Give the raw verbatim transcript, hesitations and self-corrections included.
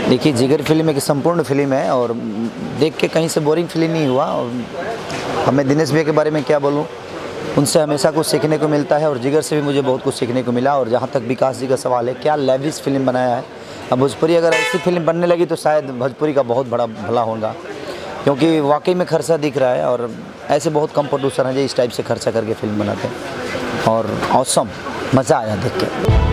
देखिए, जिगर फिल्म एक संपूर्ण फिल्म है और देख के कहीं से बोरिंग फील नहीं हुआ। और हमें दिनेश भैया के बारे में क्या बोलूं, उनसे हमेशा कुछ सीखने को मिलता है और जिगर से भी मुझे बहुत कुछ सीखने को मिला। और जहां तक विकास जी का सवाल है, क्या लेविश फिल्म बनाया है। अब भोजपुरी अगर ऐसी फिल्म बनने लगी तो शायद भोजपुरी का बहुत बड़ा भला होगा, क्योंकि वाकई में खर्चा दिख रहा है। और ऐसे बहुत कम प्रोड्यूसर हैं जो इस टाइप से खर्चा करके फिल्म बनाते हैं। और ऑसम, मज़ा आया देख के।